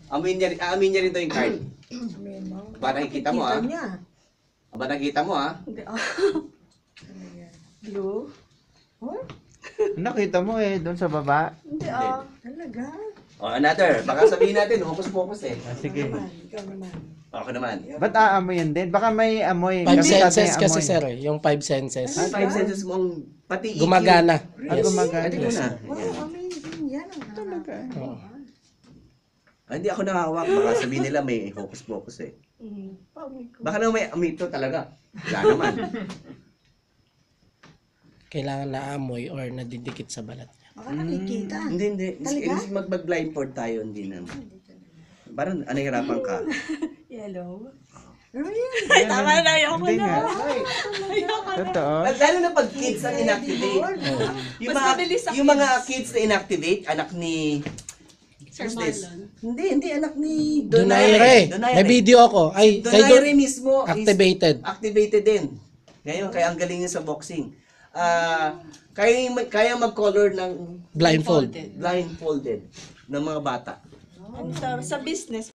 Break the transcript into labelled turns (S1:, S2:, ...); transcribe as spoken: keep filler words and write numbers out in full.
S1: Amin niya, aamin niya rin to yung card.
S2: Amin mo.
S1: Ba, nakikita mo, ah?
S2: niya.
S1: Aba, nakita mo ha?
S3: Hindi, ah.
S2: Ano yan?
S3: Blue?
S2: Oh,
S4: Nakita mo eh, doon sa baba.
S3: Hindi, ah.
S2: talaga?
S1: O, another. Baka sabihin natin, focus-focus eh.
S4: Ah, sige.
S2: Ikaw naman, ikaw naman.
S1: Ako naman.
S4: Ba't aamoyin din? Baka may amoy.
S5: Five
S4: Kami sa
S5: senses
S4: atin
S5: kasi
S4: amoy.
S5: sir eh. Yung five senses.
S1: Ah, five senses mo ang pati E Q.
S5: Gumagana.
S4: Ah,
S5: Yes.
S4: gumagana.
S1: Pati ko na.
S2: Wow, amazing yan. Ang
S4: Talaga.
S5: Oo.
S1: Ah, hindi ako nakahawak. Baka sabihin nila may focus-focus eh.
S3: Mm.
S1: Baka naman may amito talaga. Wala naman.
S5: Kailangan na amoy or nadidikit sa balat niya.
S2: Baka nakikita.
S1: Hindi, hindi.
S2: Talaga?
S1: Mas mag-blindfold tayo, hindi naman. Parang nahihirapan ka.
S3: Yellow?
S2: Pero yan.
S3: Ay, tama na. Ayoko
S4: Hindi
S3: na.
S4: nga.
S3: Ayoko na.
S4: Totoo.
S1: Lalo na pag kids ang inactivate. Yung
S3: Mas
S1: mga,
S3: mabilis sa
S1: yung mga
S3: kids.
S1: kids na inactivate, anak ni...
S3: Sir
S1: who's this?
S3: Marlon.
S1: Hindi, hindi. Anak ni
S5: Donaire. May video ako. Ay, kay
S1: Donaire
S5: Don-
S1: mismo is
S5: activated.
S1: activated din. Ngayon, kaya ang galing niya sa boxing. Ah, kaya, kaya mag-color ng
S5: Blindfold.
S1: blindfolded ng mga bata.
S3: Ano, sa, sa business,